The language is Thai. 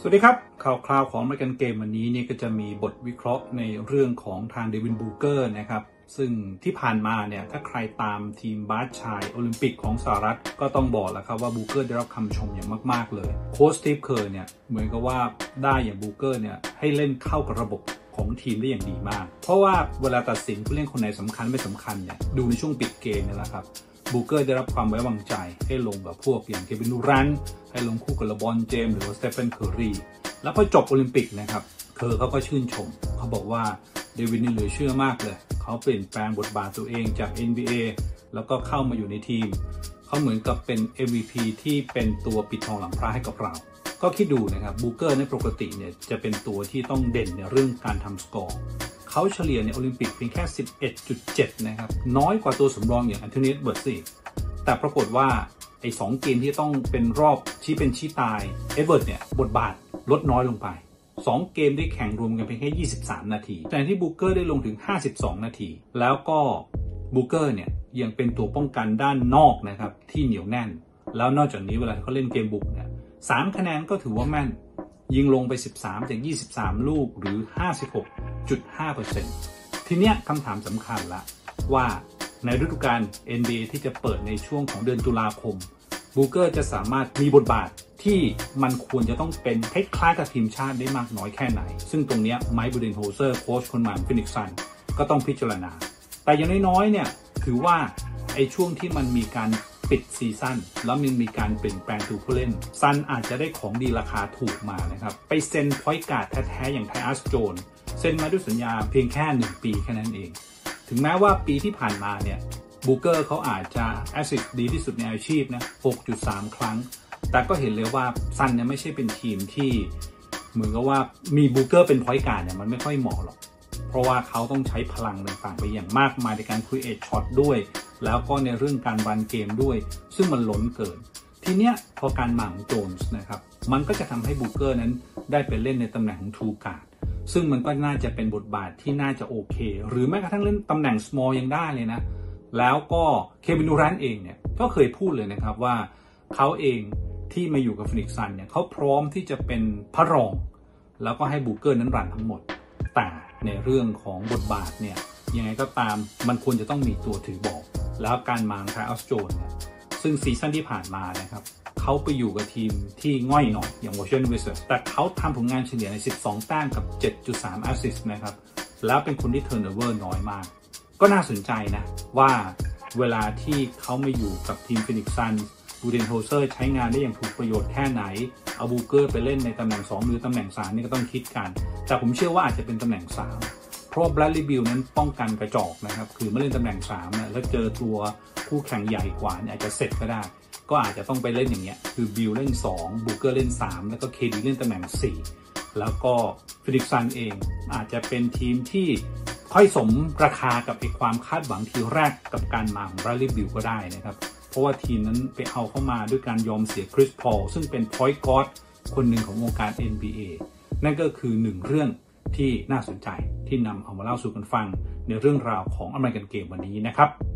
สวัสดีครับข่าวคราวของอเมริกันเกมวันนี้เนี่ยก็จะมีบทวิเคราะห์ในเรื่องของทางเดวินบูเกอร์นะครับซึ่งที่ผ่านมาเนี่ยถ้าใครตามทีมบาสชายโอลิมปิกของสหรัฐก็ต้องบอกแล้วครับว่าบูเกอร์ได้รับคำชมอย่างมากๆเลยโค้ชสตีฟเคอร์เนี่ยเหมือนกับว่าได้อย่างบูเกอร์เนี่ยให้เล่นเข้ากับระบบของทีมได้อย่างดีมากเพราะว่าเวลาตัดสินผู้เล่นคนไหนสำคัญไม่สำคัญเนี่ยดูในช่วงปิดเกมนี่แหละครับบูเกอร์ได้รับความไว้วางใจให้ลงกับพวกอย่างเควินดูรันต์ให้ลงคู่กับเลบรอนเจมส์หรือว่าสเตฟานเคอร์รีแล้วพอจบโอลิมปิกนะครับเขาก็ชื่นชมเขาบอกว่าเดวิดนี่เหลือเชื่อมากเลยเขาเปลี่ยนแปลงบทบาทตัวเองจาก NBA แล้วก็เข้ามาอยู่ในทีมเขาเหมือนกับเป็น MVP ที่เป็นตัวปิดทองหลังพระให้กับเราก็คิดดูนะครับบูเกอร์ในปกติเนี่ยจะเป็นตัวที่ต้องเด่นในเรื่องการทำสกอร์เขาเฉลี่ยในโอลิมปิกเพียงแค่ 11.7 นะครับน้อยกว่าตัวสำรองอย่างแอนโทนี เอ็ดเวิร์ดส์แต่ปรากฏว่าไอ้2 เกมที่ต้องเป็นรอบชี้เป็นชี้ตายเอ็ดเวิร์ดเนี่ยบทบาทลดน้อยลงไป2 เกมได้แข่งรวมกันเพียงแค่23 นาทีแต่ที่บูเกอร์ได้ลงถึง52 นาทีแล้วก็บูเกอร์เนี่ยยังเป็นตัวป้องกันด้านนอกนะครับที่เหนียวแน่นแล้วนอกจากนี้เวลาเขาเล่นเกมบุกเนี่ย3 คะแนนก็ถือว่าแม่นยิงลงไป13 จาก 23 ลูกหรือ 56.5% ทีเนี้ยคำถามสำคัญละว่าในฤดูกาล NBA ที่จะเปิดในช่วงของเดือนตุลาคมบูเกอร์จะสามารถมีบทบาทที่มันควรจะต้องเป็นคล้ายๆกับทีมชาติได้มากน้อยแค่ไหนซึ่งตรงนี้ไมค์ บูเดนโฮเซอร์โค้ชคนใหม่ของฟินิกซ์ซันก็ต้องพิจารณาแต่อย่างน้อยๆเนี่ยถือว่าไอ้ช่วงที่มันมีการปิดซีซั่นแล้วมันมีการเปลี่ยนแปลงตัวผู้เล่นซันอาจจะได้ของดีราคาถูกมานะครับไปเซ็นพอยต์การ์ดแท้ๆอย่างไทอัสโจนเซ็นมาด้วยสัญญาเพียงแค่1 ปีแค่นั้นเองถึงแม้ว่าปีที่ผ่านมาเนี่ยบูเกอร์เขาอาจจะแอสซิสต์ดีที่สุดในอาชีพนะ 6.3 ครั้งแต่ก็เห็นเลยว่าซันเนี่ยไม่ใช่เป็นทีมที่เหมือนกับว่ามีบูเกอร์เป็นพอยต์การ์ดเนี่ยมันไม่ค่อยเหมาะหรอกเพราะว่าเขาต้องใช้พลังต่างๆไปอย่างมากมายในการครีเอทช็อตด้วยแล้วก็ในเรื่องการรันเกมด้วยซึ่งมันล้นเกินทีเนี้ยพอการมาของโจนส์นะครับมันก็จะทำให้บูเกอร์นั้นได้ไปเล่นในตำแหน่งของทูการ์ดซึ่งมันก็น่าจะเป็นบทบาทที่น่าจะโอเคหรือแม้กระทั่งเล่นตำแหน่ง small ยังได้เลยนะแล้วก็เควินดูรันต์เองเนี่ยก็เคยพูดเลยนะครับว่าเขาเองที่มาอยู่กับฟินิกซ์ซันเนี่ยเขาพร้อมที่จะเป็นพระรองแล้วก็ให้บูเกอร์นั้นรันทั้งหมดแต่ในเรื่องของบทบาทเนี่ยยังไงก็ตามมันควรจะต้องมีตัวถือบอลแล้วการมาของไทอัสโจนเนี่ยซึ่งซีซั่นที่ผ่านมานะครับเขาไปอยู่กับทีมที่ง่อยหน่อยอย่างวอชิงตันวิซาร์ดแต่เขาทำผลงานเฉลี่ยใน12 แต้มกับ 7.3 แอสซิสต์นะครับแล้วเป็นคนที่เทิร์นโอเวอร์น้อยมากก็น่าสนใจนะว่าเวลาที่เขามาอยู่กับทีมฟินิกซ์ซันบูเดนโฮเซอร์ใช้งานได้อย่างถูกประโยชน์แค่ไหนเอาบูเกอร์ไปเล่นในตำแหน่ง2หรือตำแหน่ง3นี่ก็ต้องคิดกันแต่ผมเชื่อว่าอาจจะเป็นตำแหน่ง3เพราะแบรดลีย์บิลนั้นป้องกันกระจอกนะครับคือเมื่อเล่นตำแหน่ง3เนี่ยแล้วเจอตัวคู่แข่งใหญ่กว่าเนี่ยอาจจะเสร็จก็ได้ก็อาจจะต้องไปเล่นอย่างเงี้ยคือบิลเล่น2บูเกอร์เล่น3แล้วก็เคดีเล่นตำแหน่ง4แล้วก็ฟินิกซ์ซันเองอาจจะเป็นทีมที่ค่อยสมราคากับความคาดหวังทีแรกกับการมาของแบรดลีย์บิลก็ได้นะครับเพราะว่าทีมนั้นไปเอาเข้ามาด้วยการยอมเสียคริสพอลซึ่งเป็นพอยต์การ์ดคนหนึ่งของวงการ NBA นั่นก็คือ1 เรื่องที่น่าสนใจที่นำเอามาเล่าสู่กันฟังในเรื่องราวของอเมริกันเกมวันนี้นะครับ